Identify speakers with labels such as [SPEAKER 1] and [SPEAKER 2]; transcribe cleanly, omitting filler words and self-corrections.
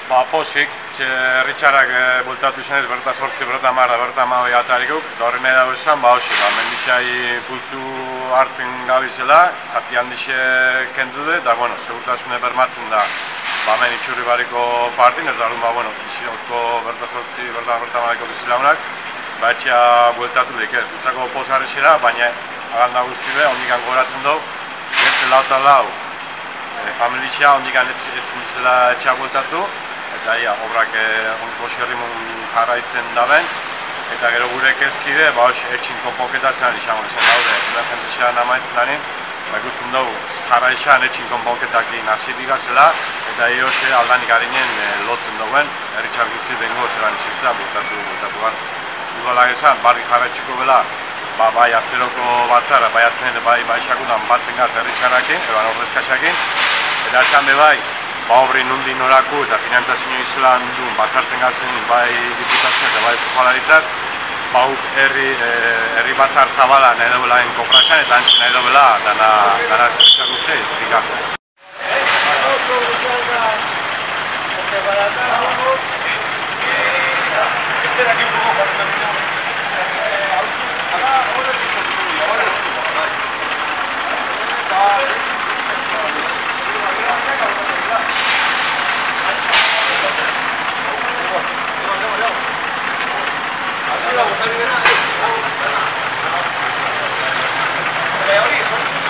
[SPEAKER 1] Pozik, herritxarrak bultatu izan ez, berta 8, berta 10, berta 12 atarikuk, da horren edago esan, mendixai pultzu hartzen gabizela, zati handixe kendu dut, eta, segurtasune bermatzen da, hemen itxurri bariko partin, eta orduan, izinotko berta 8, berta 12ko bizilaunak, etxea bueltatu dik ez, gutzako pozgarri zera, baina aganda guzti be, ondikan goratzen dugu, beste lau eta lau, familia ondikan ezin dizela etxea bueltatu, eta obrak goxi herrimun jarraitzen daben, eta gero gure kezkide, etxin konponketa zelan izango izan daude, emergentzian amaitzen darin, ikusten dugu jarraixan etxin konponketakin azipika zela, eta hose aldanik harinen lotzen duen, herritxar guzti bengo zelan iziztea bultatu gara. Udalak esan, barri jarraitxiko bela, bai azteroko batzara, bai atzen, bai sakutan batzen gaz herritxarrakin, eban ordezkaxakin, eta esan be bai, obri nundi noraku eta finantzazio izan duen batzartzen gazen bai diputazioak eta bai jolaritzaz, herri batzar zabala nahi dobela enkopraxan eta antzin nahi dobela dana ezkertxak uste izpikako.
[SPEAKER 2] Hori,